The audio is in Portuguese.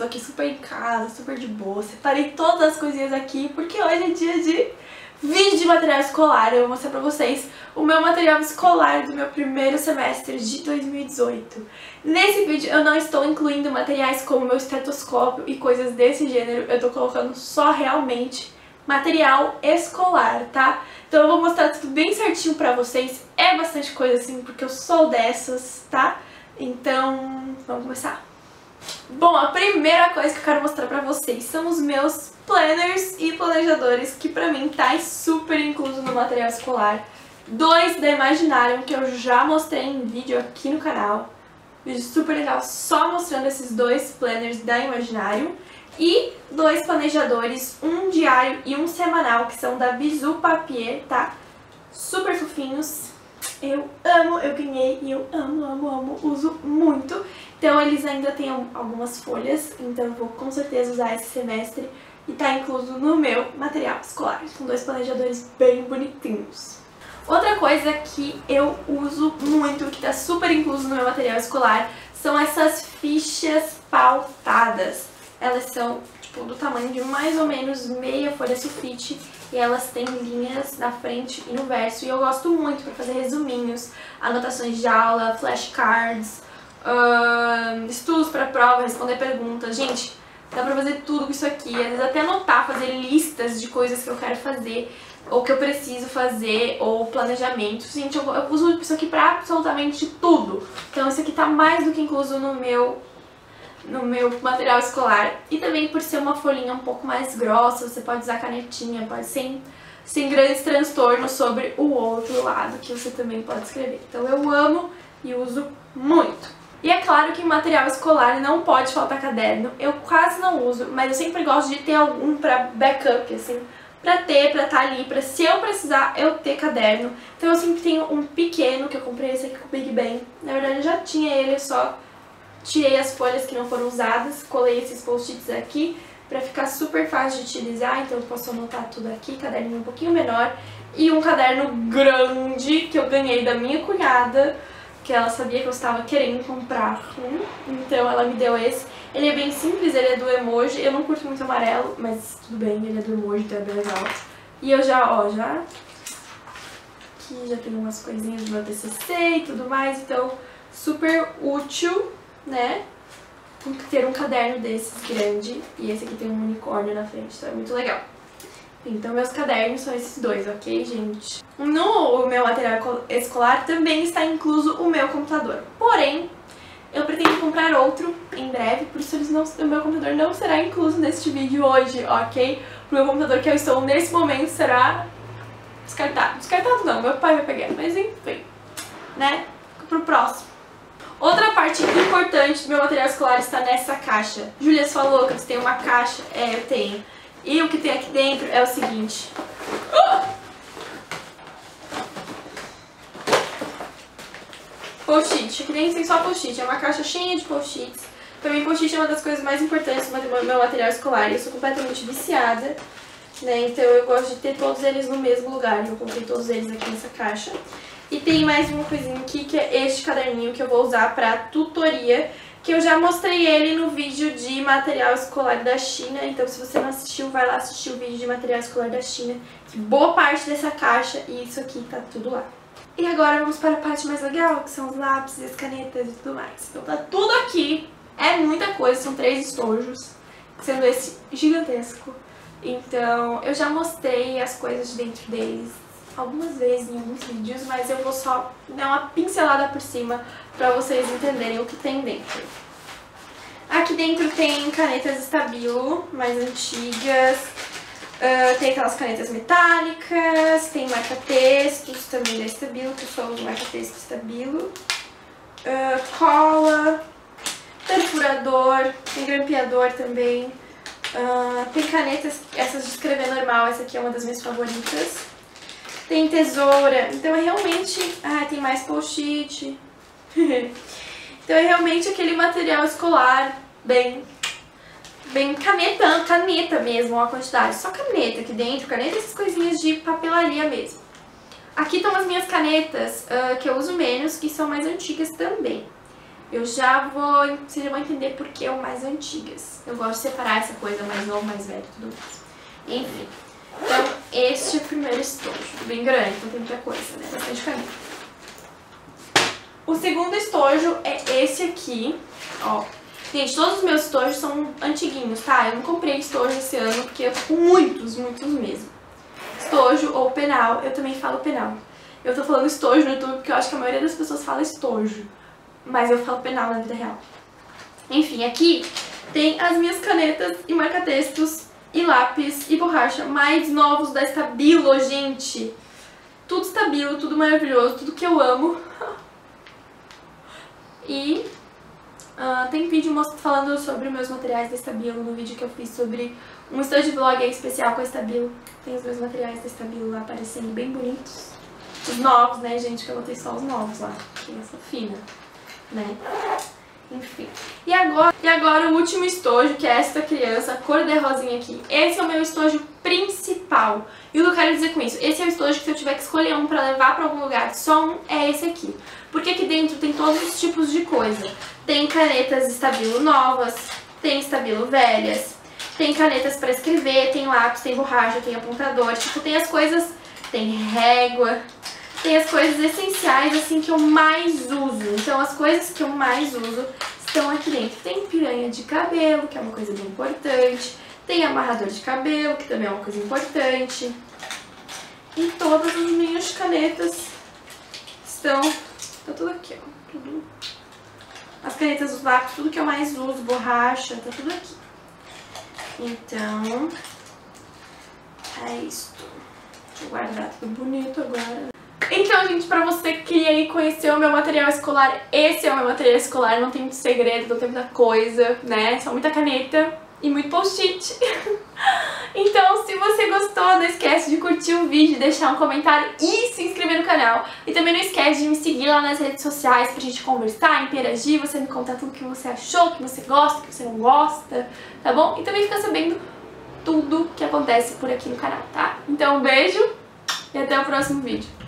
tô aqui super em casa, super de boa. Separei todas as coisinhas aqui porque hoje é dia de vídeo de material escolar. Eu vou mostrar pra vocês o meu material escolar do meu primeiro semestre de 2018. Nesse vídeo eu não estou incluindo materiais como meu estetoscópio e coisas desse gênero. Eu tô colocando só realmente material escolar, tá? Então eu vou mostrar tudo bem certinho pra vocês. É bastante coisa assim, porque eu sou dessas, tá? Então, vamos começar. Bom, a primeira coisa que eu quero mostrar pra vocês são os meus planners e planejadores, que pra mim tá super incluso no material escolar. Dois da Imaginarium, que eu já mostrei em vídeo aqui no canal. Vídeo super legal, só mostrando esses dois planners da Imaginarium. E dois planejadores, um diário e um semanal, que são da Bisous Papier, tá? Super fofinhos. Eu amo, eu ganhei e eu amo, uso muito. Então eles ainda têm algumas folhas, então eu vou com certeza usar esse semestre. E tá incluso no meu material escolar. São dois planejadores bem bonitinhos. Outra coisa que eu uso muito, que tá super incluso no meu material escolar, são essas fichas pautadas. Elas são, tipo, do tamanho de mais ou menos meia folha sulfite e elas têm linhas na frente e no verso. E eu gosto muito pra fazer resuminhos, anotações de aula, flashcards, estudos pra prova, responder perguntas. Gente, dá pra fazer tudo com isso aqui. Às vezes até anotar, fazer listas de coisas que eu quero fazer, ou que eu preciso fazer, ou planejamento. Gente, eu uso isso aqui pra absolutamente tudo. Então isso aqui tá mais do que incluso no meu material escolar. E também por ser uma folhinha um pouco mais grossa, você pode usar canetinha, pode sem grandes transtornos sobre o outro lado, que você também pode escrever. Então eu amo e uso muito. E é claro que em material escolar não pode faltar caderno. Eu quase não uso, mas eu sempre gosto de ter algum pra backup, assim, pra estar ali, pra se eu precisar eu ter caderno. Então eu sempre tenho um pequeno, que eu comprei esse aqui com o Big Bang. Na verdade eu já tinha ele, eu só tirei as folhas que não foram usadas, colei esses post-its aqui pra ficar super fácil de utilizar, então eu posso anotar tudo aqui, caderninho um pouquinho menor. E um caderno grande que eu ganhei da minha cunhada, que ela sabia que eu estava querendo comprar então ela me deu esse. Ele é bem simples, ele é do emoji, eu não curto muito amarelo, mas tudo bem, ele é do emoji, então é bem legal. E eu já, aqui já tem umas coisinhas do meu TCC e tudo mais, então super útil, né? Ter um caderno desses grande, e esse aqui tem um unicórnio na frente, então é muito legal. Então meus cadernos são esses dois, ok, gente? No meu material escolar também está incluso o meu computador. Porém, eu pretendo comprar outro em breve, por isso o meu computador não será incluso neste vídeo hoje, ok? O meu computador que eu estou nesse momento será descartado. Descartado não, meu pai vai pegar, mas enfim, né? Pro próximo. Outra parte importante do meu material escolar está nessa caixa. Júlia falou que você tem uma caixa. É, eu tenho. E o que tem aqui dentro é o seguinte. Post-it. Aqui dentro tem só post-it. É uma caixa cheia de post-its. Pra mim, post-it é uma das coisas mais importantes do meu material escolar. E eu sou completamente viciada, né? Então eu gosto de ter todos eles no mesmo lugar. Eu comprei todos eles aqui nessa caixa. E tem mais uma coisinha aqui, que é este caderninho que eu vou usar pra tutoria, que eu já mostrei ele no vídeo de material escolar da China. Então se você não assistiu, vai lá assistir o vídeo de material escolar da China, que boa parte dessa caixa e isso aqui tá tudo lá. E agora vamos para a parte mais legal, que são os lápis, as canetas e tudo mais. Então tá tudo aqui, é muita coisa, são 3 estojos, sendo esse gigantesco. Então eu já mostrei as coisas de dentro deles algumas vezes em alguns vídeos, mas eu vou só dar uma pincelada por cima pra vocês entenderem o que tem dentro. Aqui dentro tem canetas Stabilo, mais antigas, tem aquelas canetas metálicas, tem marca-textos também da Stabilo, que eu só uso marca-texto Stabilo, cola, perfurador, tem grampeador também, tem canetas, essas de escrever normal, essa aqui é uma das minhas favoritas. Tem tesoura, então é realmente... tem mais post-it. Então é realmente aquele material escolar bem caneta mesmo, a quantidade. Só caneta aqui dentro, caneta e essas coisinhas de papelaria mesmo. Aqui estão as minhas canetas que eu uso menos, que são mais antigas também. vocês já vão entender por que o mais antigas. Eu gosto de separar essa coisa mais novo, mais velho e tudo mais. Enfim, então este é o primeiro estojo, bem grande, então tem muita coisa, né? Bastante caneta. O segundo estojo é esse aqui, ó. Gente, todos os meus estojos são antiguinhos, tá? Eu não comprei estojo esse ano porque eu tô com muitos mesmo. Estojo ou penal, eu também falo penal. Eu tô falando estojo no YouTube porque eu acho que a maioria das pessoas fala estojo. Mas eu falo penal na vida real. Enfim, aqui tem as minhas canetas e marca-textos e lápis e borracha mais novos da Stabilo, gente. Tudo Stabilo, tudo maravilhoso, tudo que eu amo. E tem vídeo falando sobre meus materiais da Stabilo, no vídeo que eu fiz sobre um estojo de vlog aí especial com a Stabilo. Tem os meus materiais da Stabilo lá aparecendo bem bonitos. Os novos, né, gente, que eu botei só os novos lá, porque eu sou fina, né? Enfim. E agora o último estojo, que é esta criança, cor de rosinha aqui. Esse é o meu estojo principal. E o que eu quero dizer com isso? Esse é o estojo que se eu tiver que escolher um pra levar pra algum lugar, só um é esse aqui. Porque aqui dentro tem todos os tipos de coisa. Tem canetas Stabilo novas, tem Stabilo velhas, tem canetas pra escrever, tem lápis, tem borracha, tem apontador, tipo, tem as coisas, tem régua, tem as coisas essenciais, assim, que eu mais uso. Então, as coisas que eu mais uso estão aqui dentro. Tem piranha de cabelo, que é uma coisa bem importante. Tem amarrador de cabelo, que também é uma coisa importante. E todas as minhas canetas estão... Tá tudo aqui, ó. Tudo. As canetas, os lápis, tudo que eu mais uso, borracha, tá tudo aqui. Então, é isso. Deixa eu guardar tudo bonito agora. Então, gente, pra você que queria ir conhecer o meu material escolar, esse é o meu material escolar, não tem muito segredo, não tem muita coisa, né? Só muita caneta e muito post-it. Então, se você gostou, não esquece de curtir o vídeo, deixar um comentário e se inscrever no canal. E também não esquece de me seguir lá nas redes sociais pra gente conversar, interagir, você me contar tudo que você achou, que você gosta, que você não gosta, tá bom? E também ficar sabendo tudo que acontece por aqui no canal, tá? Então, um beijo e até o próximo vídeo.